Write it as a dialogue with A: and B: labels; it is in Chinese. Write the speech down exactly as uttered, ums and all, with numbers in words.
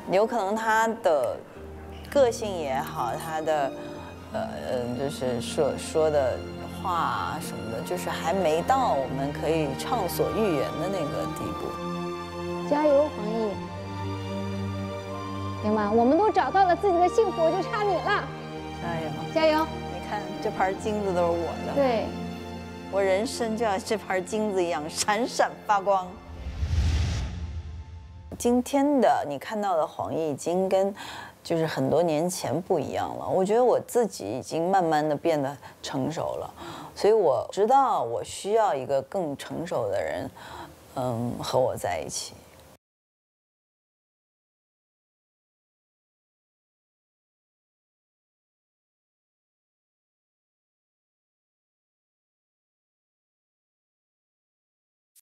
A: 有可能他的个性也好，他的呃嗯，就是说说的话啊什么的，就是还没到我们可以畅所欲言的那个地步。
B: 加油，黄奕！行吧，我们都找到了自己的幸福，就差你了。
A: 加油！
B: 加油！
A: 你看这盘金子都是我的。
B: 对，
A: 我人生就像这盘金子一样闪闪发光。今天的你看到的黄奕已经跟就是很多年前不一样了。我觉得我自己已经慢慢的变得成熟了，所以我知道我需要一个更成熟的人，嗯，和我在一起。